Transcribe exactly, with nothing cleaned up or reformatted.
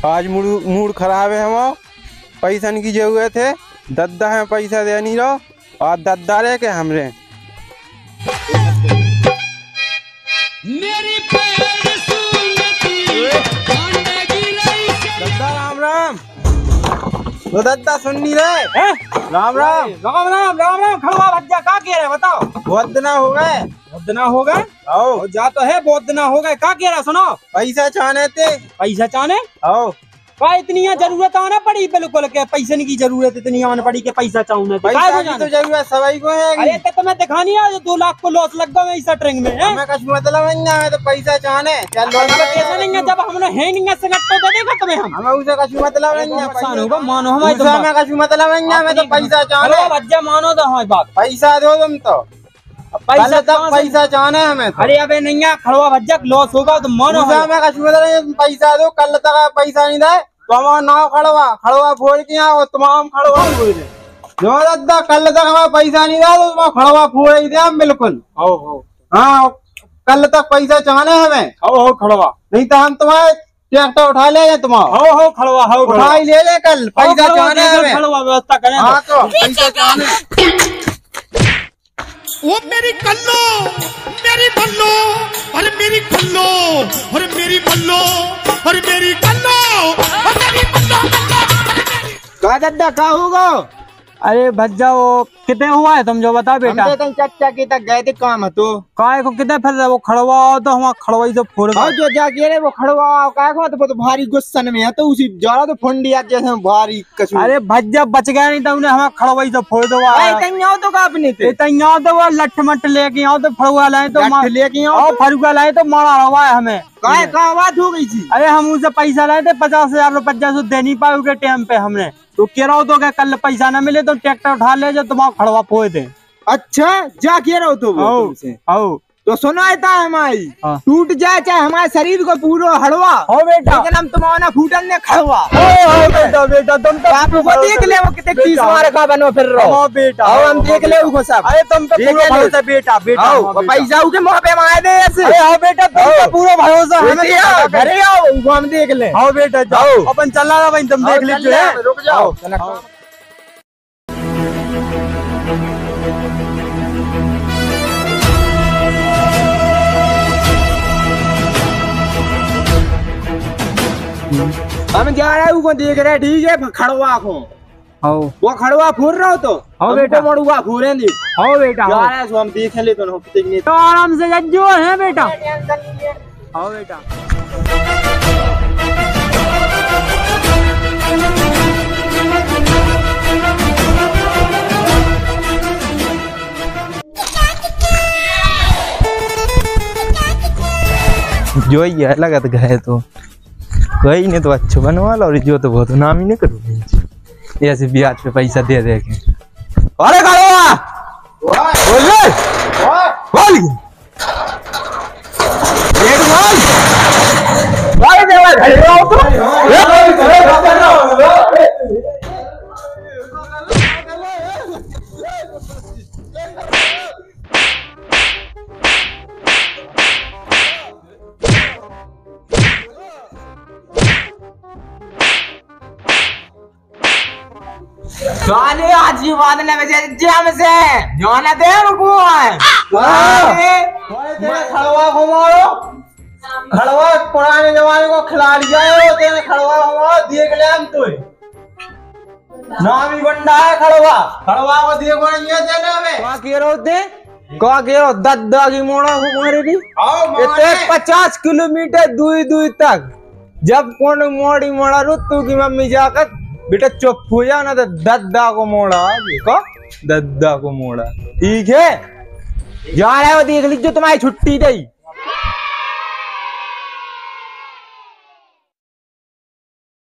आज mood mood खराब है हम पैसा की जरूरत है। दद्दा है पैसा दे नहीं रहो और दद्दा रे के हमरे मेरी दद्दा राम राम। वो दद्दा सुन नहीं रहे। राम राम राम राम राम राम। खड़वा भज्जा का कह रहे बताओ। बहुत दिन हो गए। बहुत दिन हो गए आओ जा तो है बहुत दिन हो गए। का कह रहा सुनो। पैसा चाहने थे। पैसा चाहने आओ का इतनी जरूरत आना पड़ी बिल्कुल के पैसे की जरूरत इतनी आना पड़ी के पैसा चाहूँ पैसा की तो जरूरत सभी को है। अरे तो तुम्हें दिखानी है दो लाख को लॉस लग गया इस ट्रेंग में है। हमें कुछ मतलब नहीं है तो पैसा चाहने चल पैसा नहीं है जब हमने है नहीं है संगत तो दे देगा तुम्हें हम। हमें उसे कुछ मतलब नहीं है। नुकसान होगा मानो हमारे तो हमें कुछ मतलब नहीं है। हमें तो पैसा चाहने भज्जा मानो तो हमारी बात। पैसा दो तुम तो पैसा तक पैसा चाहने हमें। अरे अबे नहीं है खड़वा भज्जा लॉस होगा तो मानो हमें कुछ मतलब पैसा दो कल तक पैसा नहीं दे तो हमारा नाव खड़वा खड़वा फोड़ के यहाँ तमाम खड़वा जो दद्दा कल तक हमें पैसा नहीं दे तो खड़वा फोड़ ही दे हम बिल्कुल। हाँ कल तक पैसा चाहने हमें। हो खड़वा नहीं तो हम तुम्हारे ट्रैक्टर उठा ले जाए तुम्हारा। हो हो खड़वा हो उठा ही ले जाए कल पैसा चाहने हमें। खड़वा व्यवस्था करें। हाँ तो पैसा चाहने वो मेरी कल्लो मेरी बल्लो और मेरी कल्लो और मेरी बल्लो और मेरी कल्लो और मेरी बल्लो का दद्दा का होगा। अरे भज्जा वो कितने हुआ है तुम जो बता बेटा। हम तो चच्चा के तक गए थे काम है तो काय को कितने फिर वो खड़वा तो हमारा खड़वा ही तो फोड़ और जो जाके रे वो खड़वा काय को तो वो तो भारी गुस्सा में है तो उसी जरा तो फंडिया जैसे भारी कछु। अरे भज्जा बच गया नहीं तो उन्हें हमारा खड़वा ही तो फोड़ दो। तैयार तो का अपने थे तैयार तो वो लठ मट लेके आओ तो फड़ुआ लाए तो लेके आओ फड़ुआ लाए तो मारा रवा है हमें। काय का बात हो गई थी। अरे हम उसे पैसा लाए थे पचास हजार रुपये पचास दे नहीं पाए उसके टाइम पे हमने तो कह रहा हो तो क्या कल पैसा ना मिले तो ट्रैक्टर उठा ले जो तुम्हारा खड़वा फोड़ दे। अच्छा जा कह रहा हो तो वो तुमसे। आओ तो सुना था हमारी टूट जाए चाहे हमारे शरीर को पूरा हड़वा हो बेटा लेकिन हम तुम्हारा फूटन ने खड़वा। हो बेटा बेटा तुम तो आप को देख ले वो कितने तीस मार का बनो फिर रहो। हो बेटा आओ हम देख ले वो सब। अरे तुम पे पूरा भरोसा बेटा बेटा पैसा के मुंह पे मार दे ऐसे। अरे हो बेटा तुम पे पूरा भरोसा हमें घरे आओ हम देख ले। हो बेटा जाओ अपन चला रहा भाई तुम देख लीजिए। रुक जाओ हम जा रहे हैं वो देख रहे ठीक है खड़वा को। वो खड़वा फूर रहा हो तो हाँ बेटा मड़ुआ फूरेंगे। हाँ बेटा जा रहे हैं हम देख ले तो तो आराम से जो है बेटा। हाँ बेटा जो ये अलग गए तो वही नहीं तो अच्छा बनवाला और जो तो बहुत नाम ही नहीं करूँगी ऐसे ब्याज पे पैसा दे दे के। अरे खड़वा बोल बोल एक बोल अरे देवा खड़वा तो गाने आज की बात ने बजे जाम से जाने दे रुको है। तेरे खड़वा घुमाओ खड़वा पुराने जमाने को खिला लिया है तेरे खड़वा घुमाओ देख ले हम तो नाम ही बंदा है खड़वा। खड़वा को देखो नहीं है देने में क्या कह रहे होते क्या कह रहे दद्दा की मोड़ा घुमारेगी इतने पचास किलोमीटर दूर दूर तक जब कौन मोड़ी मोड़ा रू तू की मम्मी जाकर बेटा चुप हो जा ना तो दद्दा को मोड़ा देखो दद्दा को मोड़ा ठीक है जा रहे हो देख लीजिए तुम्हारी छुट्टी गई।